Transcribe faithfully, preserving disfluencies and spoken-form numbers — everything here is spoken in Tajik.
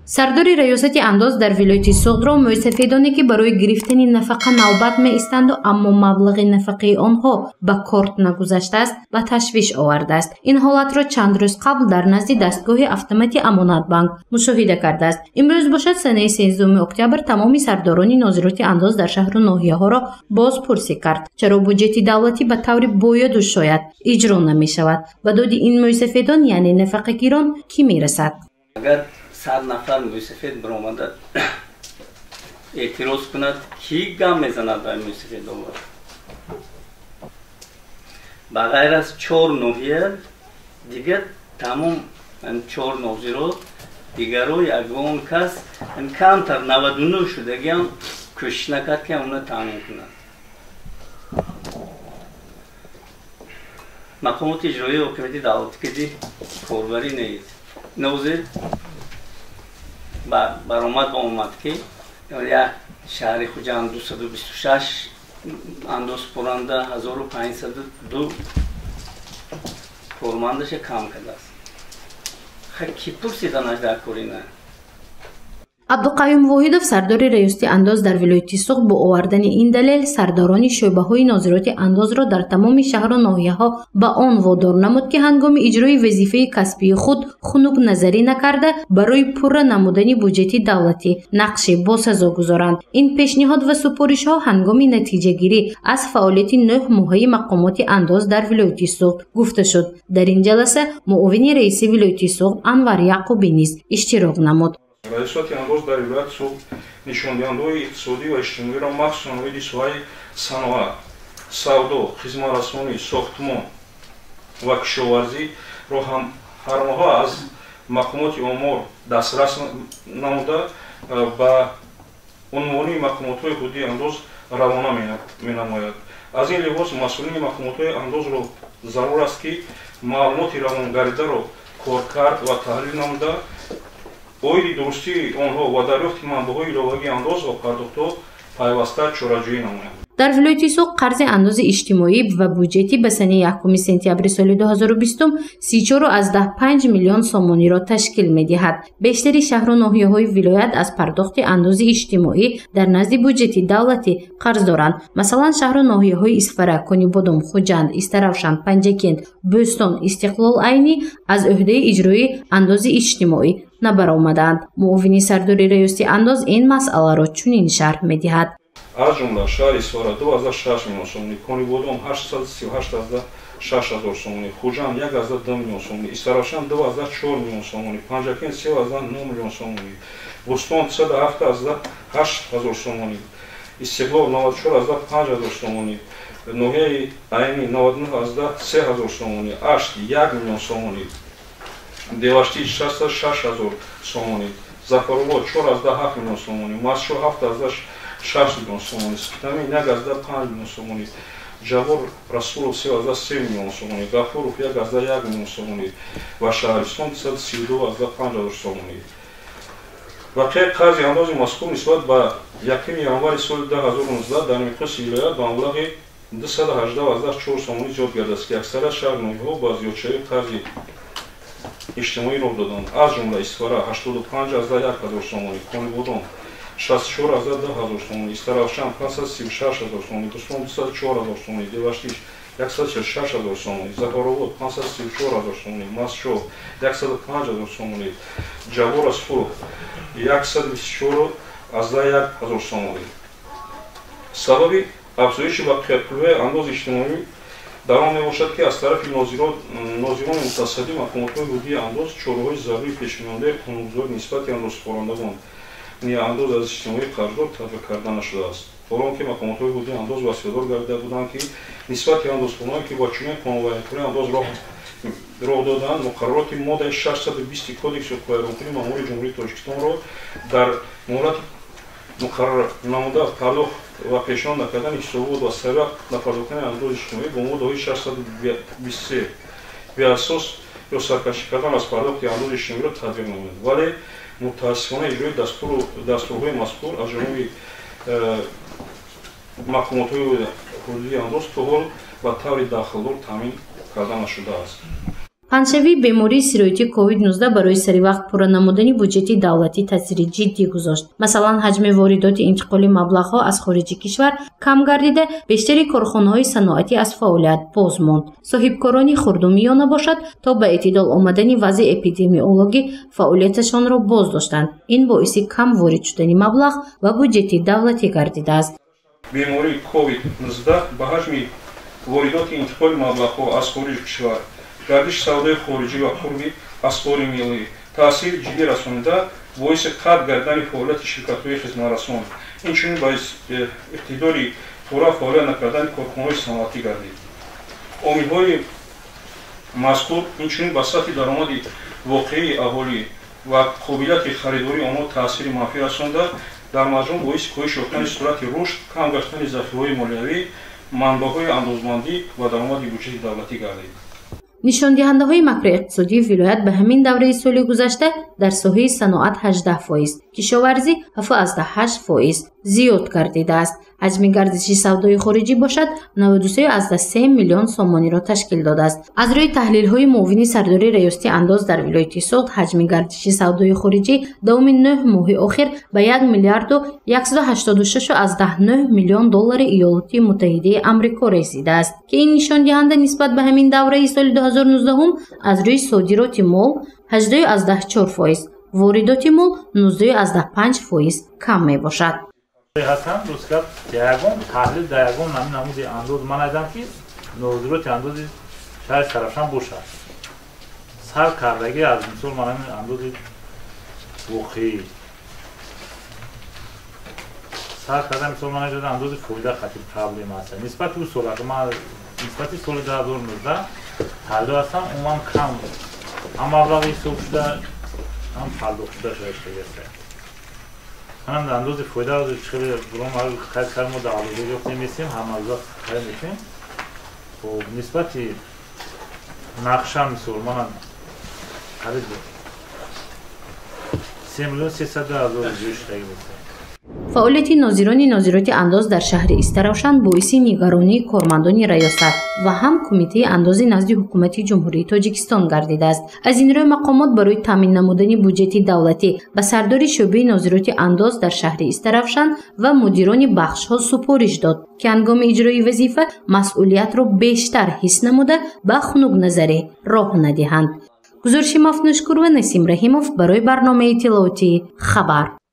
сардори раёсати андоз дар вилояти суғдро муъсафедоне ки барои гирифтани нафақа навбат меистанду аммо маблағи нафақаи онҳо ба корт нагузаштааст ба ташвиш овардааст. ин ҳолатро чанд рӯз қабл дар назди дастгоҳи автомати амонатбанк мушоҳида кардааст. имрӯз бошад санаи сенздаҳуми октябр тамоми сардорони нозироти андоз дар шаҳру ноҳияҳоро бозпурсӣ кард чаро буҷети давлатӣ ба таври бояду шояд иҷро намешавад. ба доди ин муъсафедон яъне нафақагирон кӣ мерасад? сад нафар муъсафед биромада эътироз кунад, ки гам мезанад ба муъсафедон. ба ғайр аз чор ноҳия дигар тамом чор нозирот дигаро ягон кас камтар наваду нӯ шудаги ҳам кӯшиш накард ки онро таъмин кунад. мақомоти иҷроии ҳокимияти давлатӣ ки корбарӣ нест. нозир баромад ба омад ки як шаҳри хуҷанд дусаду бисту шаш андозпуранда ҳазору панҷсаду ду кормандаша кам кардааст. ха ки пурсиданаш дар кори на абдуқаюм воҳидов сардори раёсати андоз дар вилояти суғд бо овардани ин далел сардорони шӯъбаҳои нозироти андозро дар тамоми шаҳру ноҳияҳо ба он водор намуд ки ҳангоми иҷрои вазифаи касбии худ хунук назарӣ накарда барои пурра намудани буҷети давлатӣ нақши босазо гузоранд. ин пешниҳод ва супоришҳо ҳангоми натиҷагирӣ аз фаъолияти нӯҳ моҳаи мақомоти андоз дар вилояти суғд гуфта шуд. дар ин ҷаласа муовини раиси вилояти суғд Анвар Яъқубӣ низ иштирок намуд. раисоти андоз дар вилояти суғд нишондиҳандаҳои иқтисодӣ ва иҷтимоиро махсусан оиди соҳаи саноат, савдо, хизматрасонӣ, сохтмон ва кишоварзиро ҳармоҳо аз мақомоти омор дастрас намуда ба унвони мақомотҳои ҳудудии андоз равона менамояд. аз ин лиҳоз масъулини мақомотҳои андозро зарур аст ки маълумоти равонгаридаро коркард ва таҳлил намуда оиди дурустии онҳо ва дарёфти манбаъҳои иловагии андоз ва пардохтҳо пайваста чораҷӯӣ намоянд. дар вилояти суғд қарзи андози иҷтимоӣ ва буҷети ба санаи якуми сентябри соли дуҳазору бистум си чору аздаҳ панҷ миллион сомониро ташкил медиҳад. бештари шаҳру ноҳияҳои вилоят аз пардохти андози иҷтимоӣ дар назди буҷети давлатӣ қарз доранд. масалан шаҳру ноҳияҳои исфара, конибодом, хуҷанд, истаравшан, панҷакент, бӯстон, истиқлол айнӣ аз ӯҳдаи иҷрои андози иҷтимоӣ набаромаданд. муовини сардори раёсати андоз ин масъаларо чунин шарҳ медиҳад. аз ҷумла шаҳри исфара ду ҳазор шаш миллион сомонӣ, конибодом ҳаштсад сию ҳашт ҳазар шаш ҳазор сомонӣ, хуҷанд як ҳазар ду миллион сомонӣ, истаравшан ду ҳазар чор миллион сомонӣ, панҷакент се ҳазар нӯ миллион сомонӣ, бӯстон саду ҳафт ҳазар ҳашт ҳазор сомонӣ, истиқлол наваду чор ҳазар панҷ ҳазор сомонӣ, ноҳияи айнӣ наваду нӯ ҳазар се ҳазор сомонӣ, ашт як миллион сомонӣ, деваштӣ шастад шаш ҳазор сомонӣ, зафаробод чор ҳазар ҳафт миллион сомонӣ, масъшо ҳафт ҳазар шаш миллион сомонӣ, Сутамин як ҳазар панҷ миллион сомонӣ, Ҷавор Расулов се ҳазар се миллион сомонӣ, Гафуров як ҳазар як миллион сомонӣ ва Шаҳристон саду сию ду ҳазар панҷ ҳазор сомонӣ. вақеъ қарзи андози мазкур нисбат ба якуми январи соли ду ҳазору нуздаҳ дар миқёси вилоят ба маблағи дусаду ҳаждаҳ ҳазар чор сомонӣ зиёд гардааст ки аксарият шаҳрноҳиҳо ба зиёдшавии қарзи иҷтимоӣ роҳ доданд. аз ҷумла исфара ҳаштоду панҷ ҳазар як ҳазор сомонӣ, конибодом шасту чор ҳазар ду ҳазор сомонӣ, истаравшан панҷсад сию шаш ҳазор сомонӣ, бӯстон дусаду чор ҳазор сомонӣ, деваштиш яксад чил шаш ҳазор сомонӣ, зафаробод панҷсад сию чор ҳазор сомонӣ, масъшо яксаду панҷ ҳазор сомонӣ, ҷавор Расулов яксаду бисту чор аздаҳ як ҳазор сомонӣ. сабаби афзоиши бақияпулҳои андози иҷтимоӣ дар он мебошад ки аз тарафи нозирони мутасадди мақомотҳои ҳудудии андоз чораҳои зарурии пешниҳондаи қонунгузорӣ нисбати андозхорандагон ниҳаандоз аз иҷтимоии қарздор татбиқ карда нашудааст. ҳолон ки мақомотҳои ҳудудии андоз василадор гардида буданд ки нисбати андозхонаҳое ки ба чунин қонунвайронкунии андоз роҳ доданд муқаррароти моддаи шашсаду бисти кодекси ҳуқуқи маъмурии ҷумҳурии Тоҷикистонро дар муҳлати муқаррар намуда пардохт ва пешниҳод накардани ҳисобот ва сабаб напардохтани андози иҷтимоӣ бо моддаҳои шашсаду бисту се биасос ё саркашӣ кардан аз пардохти андози иҷтимоиро татбиқ намояд. вале мутаассифона иҷрои дастурҳои мазкур аз ҷониби мақомотҳои ҳудудии андоз то ҳол ба таври дахлдор таъмин карда нашудааст. панҷшавии бемории сироятии ковид нуздаҳ барои саривақт пурра намудани буҷети давлатӣ таъсири ҷиддӣ гузошт. Масалан, ҳаҷми воридоти интиқоли маблағҳо аз хориҷи кишвар кам гардида, бештари корхонаҳои саноатӣ аз фаъолият боз монд. соҳибкорони хурду миёна бошад, то ба эътидол омадани вазъи эпидемиологӣ фаъолияташонро боз доштанд. Ин боиси кам ворид шудани маблағ ва буҷети давлатӣ гардидааст. бемории ковид нуздаҳ ба ҳаҷми воридоти интиқоли маблағҳо аз хориҷи кишвар, гардиши савдои хориҷӣ ва қурби асбори миллӣ таъсири ҷиддӣ расонида, боиси қатъ гардидани фаъолияти ширкатҳои хизматрасон, инчунин ба иқтидори пурра фаъолият накардани корхонаҳои саноатӣ гардид. омилҳои мазкур инчунин ба сатҳи даромади воқеии аҳолӣ ва қобилияти харидори онҳо таъсири манфӣ расонида, дар маҷмӯъ боиси коҳиш ёфтани суръати рушд, кам гаштани захираҳои молиявӣ, манбаъҳои андозмандӣ ва даромади буҷети давлатӣ гардид. нишондиҳандаҳои макроиқтисодии вилоят ба ҳамин давраи соли гузашта дар соҳаи саноат ҳаждаҳ фоиз, кишоварзӣ ҳафт ҳашт фоиз зиёд гардидааст. ҳаҷми гардиши савдои хориҷӣ бошад наводу се азда се миллион сомониро ташкил додааст. аз рӯи таҳлилҳои муовини сардори раёсати андоз дар вилояти Соғд, ҳаҷми гардиши савдои хориҷӣ давоми нӯҳ моҳи охир ба як миллиарду яксад ҳаштоду шаш азда нӯҳ миллион доллари Иёлоти Муттаҳидаи Амрико расидааст, ки ин нишондиҳанда нисбат ба ҳамин давраи соли ду ҳазору нуздаҳ аз рӯи содироти мол ҳаждаҳ азда чор фоиз, воридоти мол нуздаҳ азда панҷ фоиз кам мебошад. ҳастам рӯзкард ягон таҳлил дар ягон намин намуди андоз ман айдам ки нозироти андози шаҳри Сарафшан бошад. сар кардаги аз мисол манамин андози воқеӣ сар карда мисол ман айдам андози фоида хати проблем аст. нисбати ӯ сола ки ман нисбати соли ду ҳазору нуздаҳ таҳлил ҳастам умуман кам ҳам маблағи ҳисоб шуда ҳам пардохт шуда шуда. Ҳам дар андози фоида хеле буром қайд кардем мо дар алоза ёфтем месем ҳам алоза харид мекунем. Хоб нисбати нақша мисол манам харид се миллион сесад ҳазор ҷӯй шудагӣ месем. фаъолияти нозирони нозироти андоз дар шаҳри Истаравшан боиси нигаронии кормандони раёсат ва ҳам кумитаи андози назди ҳукумати ҷумҳурии Тоҷикистон гардидааст. аз ин рӯ мақомот барои таъмин намудани буҷети давлатӣ ба сардори шӯъбаи нозироти андоз дар шаҳри Истаравшан ва мудирони бахшҳо супориш дод, ки ҳангоми иҷрои вазифа масъулиятро бештар ҳис намуда ба хунукназарӣ роҳ надиҳанд. гузориши Мафнӯшкур ва Насим Раҳимов барои барномаи иттилоотӣ хабар.